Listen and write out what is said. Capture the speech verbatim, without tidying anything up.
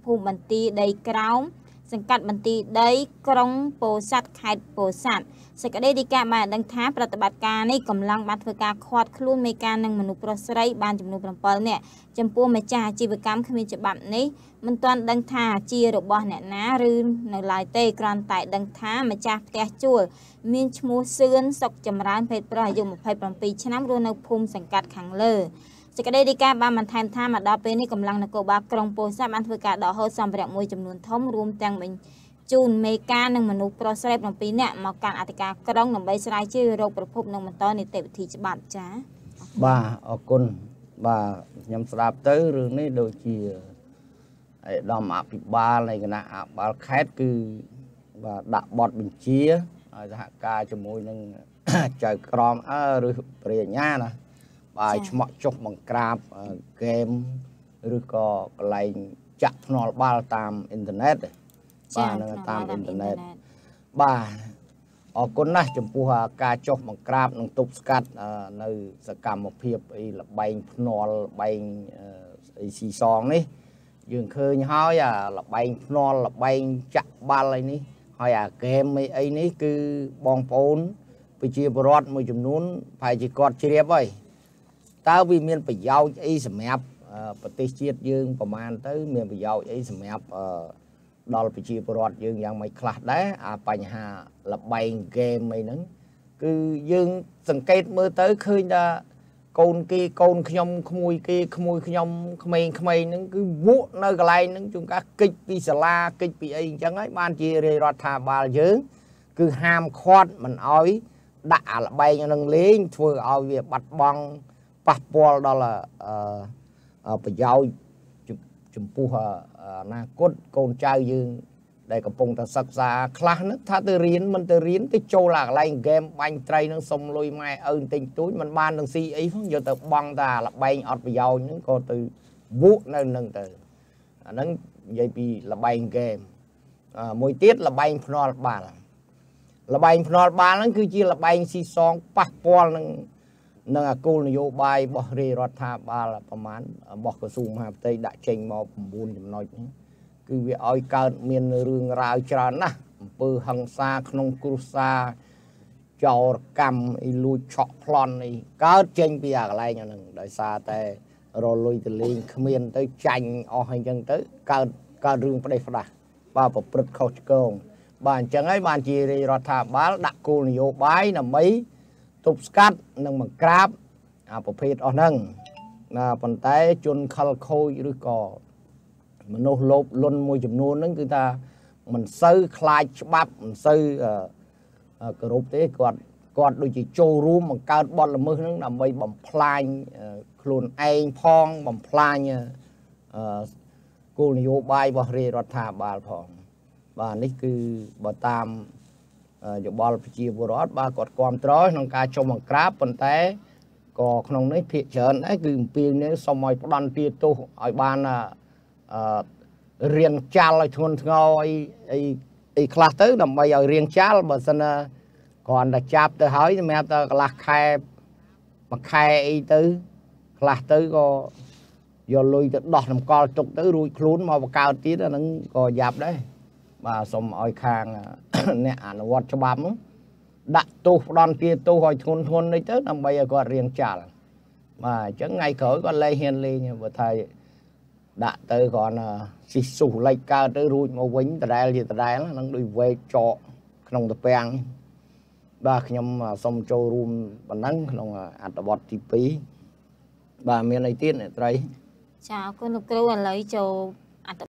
ភូមិបន្ទាយដីក្រោមសង្កាត់បន្ទាយដីក្រុងពោធិ៍សាត់ខេត្តពោធិ៍សាត់សេចក្តីរាយការណ៍បានដឹងថាប្រតិបត្តិការនេះកំឡុងបានធ្វើការឃាត់ខ្លួនមេការនិងមនុស្សប្រុសស្រីបានចំនួនbảyនាក់ចំពោះម្ចាស់អាជីវកម្មគ្មានច្បាប់នេះមិនទាន់ដឹងថាជារបស់អ្នកណាឬនៅឡើយទេគ្រាន់តែដឹងថាម្ចាស់ផ្ទះជួលមានឈ្មោះសឿនសុកចម្រើនភេទប្រុសអាយុ27ឆ្នាំរស់នៅភូមិសង្កាត់ខាងលើសេចក្តីរាយការណ៍បានបន្ថែមថាមកដល់ពេលនេះកម្លាំងនគរបាលក្រុងពោធិ៍សាត់បានធ្វើការដកហូតសម្ភារៈមួយចំនួនធំរួមទាំងបញ្ជូនមេការនិងមនុស្សប្រុសស្រី7នាក់មកកាន់អធិការក្រុងដើម្បីស្រាវជ្រាវរោគប្រភពនិងបន្តនីតិវិធីច្បាប់ចា៎បាទអរគុណបាទខ្ញុំស្ដាប់ទៅរឿងនេះដូចជាឯកឧត្តមអភិបាលនៃគណៈអភិបាលខេត្តគឺបាទដាក់បទបញ្ជាឲ្យសហការជាមួយនឹងចៅក្រមអើឬព្រះអាជ្ញាណាបាទឆ្មក់ចុះបង្ក្រាបហ្គេមឬក៏កន្លែងចាក់ភ្នាល់បាល់តាមអ៊ីនធឺណិតបាទនឹងតាមអ៊ីនធឺណិតបាទអរគុណណាស់ចំពោះការចុះបង្ក្រាបនិងទប់ស្កាត់នៅសកម្មភាពអីលបែងភ្នាល់លបែងអីស៊ីសងនេះយើងឃើញហើយអាលបែងភ្នាល់លបែងចាក់បាល់អីនេះហើយអាហ្គេមអីអីនេះគឺបងប្អូនប្រជាពលរដ្ឋមួយចំនួនប្រហែលជាគាត់ជ្រាបហើយតើវាមានប្រយោជន៍អីសម្រាប់ប្រទេសជាតិយើងប្រហែលទៅមានប្រយោជន៍អីសម្រាប់ដល់ប្រជាពលរដ្ឋយើងយ៉ាងម៉េចខ្លះដែរអាបញ្ហាលបែងហ្គេមអីហ្នឹងគឺយើងសង្កេតមើលទៅឃើញថាកូនគេកូនខ្ញុំក្មួយគេក្មួយខ្ញុំក្មេងៗហ្នឹងគឺវក់នៅកន្លែងហ្នឹងជួនកាលកិច្ចពីសាលាកិច្ចពីអីអញ្ចឹងហើយបានជារាជរដ្ឋាភិបាលយើងគឺហាមឃាត់មិនអោយដាក់អាលបែងហ្នឹងលេងធ្វើឲ្យវាបាត់បង់ប៉ះពាល់ដល់ប្រយោជន៍ចំពោះអនាគតកូនចៅយើងដែលកំពុងតែសិក្សាខ្លះហ្នឹងថាទៅរៀនមិនទៅរៀនទៅចូលអាកន្លែងហ្គេមបាញ់ត្រីហ្នឹងសុំលុយម៉ែឪបន្តិចតួចមិនបាននឹងស៊ីអីផងយកទៅបង់តាលបែងអត់ប្រយោជន៍ហ្នឹងក៏ទៅវក់នៅនឹងទៅអាហ្នឹងនិយាយពីលបែងហ្គេមមួយទៀតលបែងភ្នាល់បាល់លបែងភ្នាល់បាល់ហ្នឹងគឺជាលបែងស៊ីសងប៉ះពាល់នឹងនឹងអាគោលនយោបាយរបស់រាជរដ្ឋាភិបាលប្រមាណរបស់ក្រសួងមហាផ្ទៃដាក់ចេញមក9ចំណុចហ្នឹងគឺវាឲ្យកើតមានរឿងរ៉ាវច្រើនណាស់អំពើហិង្សាក្នុងគ្រួសារចោរកម្មអីលួចឆក់ប្លន់អីកើតចេញពីអាកន្លែងហ្នឹងដោយសារតែរលុយទៅលេងគ្មានទៅចាញ់អស់អញ្ចឹងទៅកើតកើតរឿងផ្ដេសផ្ដាស់បាទប្រព្រឹត្តខុសឆ្គងបាទអញ្ចឹងហើយបានជារាជរដ្ឋាភិបាលដាក់គោលនយោបាយដើម្បីទប់ស្កាត់និងបង្ក្រាបអាប្រភេទអស់ហ្នឹងណាប៉ុន្តែជនខលខូចឬក៏មនុស្សលោភលន់មួយចំនួនហ្នឹងគឺថាមិនសូវខ្លាចច្បាប់មិនសូវគោរពទេគាត់គាត់ដូចជាចូលរួមបង្កើតបទល្មើសហ្នឹងដើម្បីបំផ្លាញខ្លួនឯងផងបំផ្លាញគោលនយោបាយរបស់រាជរដ្ឋាភិបាលផងបាទនេះគឺបើតាមយោបល់ប្រជាពលរដ្ឋបាទគាត់គ្រប់គ្រងក្នុងការចុះបង្ក្រាបប៉ុន្តែក៏ក្នុងនេះភាគច្រើនដែរគឺអំពីនេះសូមឲ្យផ្ដន់ទាទោសឲ្យបានអឺរៀងចាល់ឲ្យធ្ងន់ធ្ងរអីអីអីខ្លះទៅដើម្បីឲ្យរៀងចាល់បើសិនណាគ្រាន់តែចាប់ទៅហើយសម្រាប់តែកន្លះខែមួយខែអីទៅខ្លះទៅក៏យកលុយទៅដោះតម្កល់ទុកទៅរួចខ្លួនមកបកើតទៀតអាហ្នឹងក៏យ៉ាប់ដែរបាទសូមឲ្យខាងអ្នកអនុវត្តច្បាប់ហ្នឹងដាក់ទោសផ្ដន់ទាទោសឲ្យធ្ងន់ធ្ងរនេះទៅដើម្បីឲ្យគាត់រៀងចាល់បាទអញ្ចឹងថ្ងៃក្រោយគាត់លែងហ៊ានលេងបើថាដាក់ទៅគ្រាន់ស៊ីសុះលេចកើតទៅរួចមកវិញដដែលជាដដែលហ្នឹងដូចវែកចកក្នុងតពាំងបាទខ្ញុំសូមចូលរួមប៉ុណ្ណឹងក្នុងអត្ថបទទី2បាទមានអីទៀតអ្នកត្រីចាអរគុណលោកគ្រូឥឡូវចូល